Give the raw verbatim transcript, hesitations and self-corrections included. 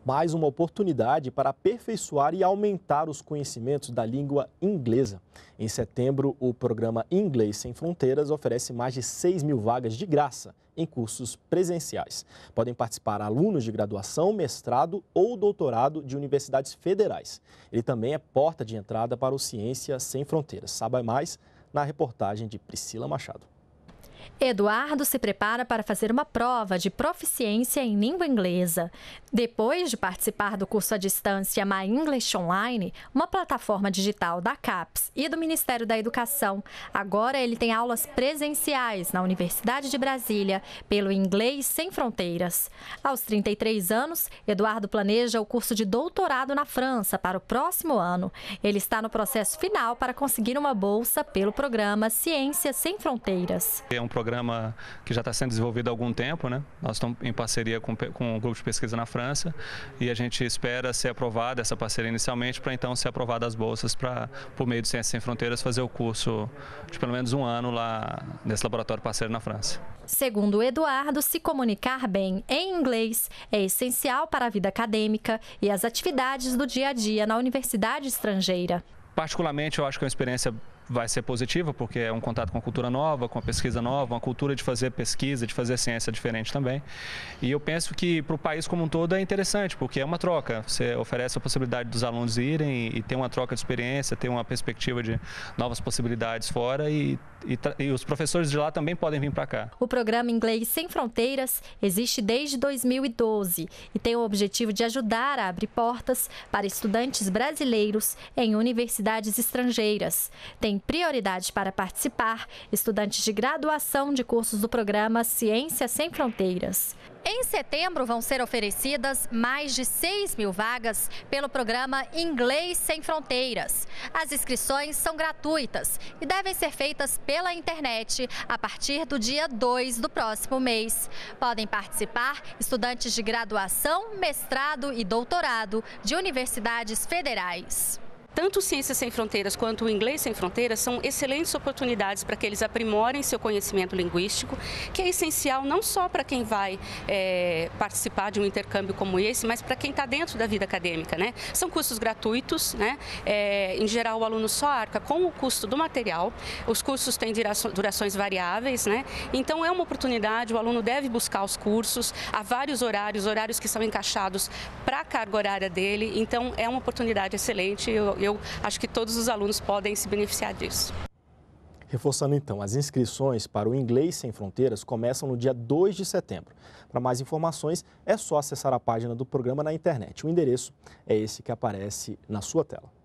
mais uma oportunidade para aperfeiçoar e aumentar os conhecimentos da língua inglesa. Em setembro, o programa Inglês Sem Fronteiras oferece mais de seis mil vagas de graça em cursos presenciais. Podem participar alunos de graduação, mestrado ou doutorado de universidades federais. Ele também é porta de entrada para o Ciência Sem Fronteiras. Saiba mais na reportagem de Priscila Machado. Eduardo se prepara para fazer uma prova de proficiência em língua inglesa. Depois de participar do curso à distância My English Online, uma plataforma digital da CAPES e do Ministério da Educação, agora ele tem aulas presenciais na Universidade de Brasília pelo Inglês Sem Fronteiras. Aos trinta e três anos, Eduardo planeja o curso de doutorado na França para o próximo ano. Ele está no processo final para conseguir uma bolsa pelo programa Ciência Sem Fronteiras. É um programa que já está sendo desenvolvido há algum tempo, né? Nós estamos em parceria com, com um grupo de pesquisa na França e a gente espera ser aprovada essa parceria inicialmente para então ser aprovada as bolsas para, por meio do Ciências Sem Fronteiras, fazer o curso de pelo menos um ano lá nesse laboratório parceiro na França. Segundo o Eduardo, se comunicar bem em inglês é essencial para a vida acadêmica e as atividades do dia a dia na universidade estrangeira. Particularmente, eu acho que é uma experiência vai ser positiva, porque é um contato com a cultura nova, com a pesquisa nova, uma cultura de fazer pesquisa, de fazer ciência diferente também. E eu penso que para o país como um todo é interessante, porque é uma troca. Você oferece a possibilidade dos alunos irem e ter uma troca de experiência, ter uma perspectiva de novas possibilidades fora e, e, e os professores de lá também podem vir para cá. O programa Inglês Sem Fronteiras existe desde dois mil e doze e tem o objetivo de ajudar a abrir portas para estudantes brasileiros em universidades estrangeiras. Tem prioridade para participar estudantes de graduação de cursos do programa Ciência Sem Fronteiras. Em setembro vão ser oferecidas mais de seis mil vagas pelo programa Inglês Sem Fronteiras. As inscrições são gratuitas e devem ser feitas pela internet a partir do dia dois do próximo mês. Podem participar estudantes de graduação, mestrado e doutorado de universidades federais. Tanto o Ciências Sem Fronteiras quanto o Inglês Sem Fronteiras são excelentes oportunidades para que eles aprimorem seu conhecimento linguístico, que é essencial não só para quem vai é, participar de um intercâmbio como esse, mas para quem está dentro da vida acadêmica, né? São cursos gratuitos, né? É, em geral o aluno só arca com o custo do material, os cursos têm durações variáveis, né? Então é uma oportunidade, o aluno deve buscar os cursos, há vários horários, horários que são encaixados para a carga horária dele, então é uma oportunidade excelente. Eu, Eu acho que todos os alunos podem se beneficiar disso. Reforçando então, as inscrições para o Inglês Sem Fronteiras começam no dia dois de setembro. Para mais informações, é só acessar a página do programa na internet. O endereço é esse que aparece na sua tela.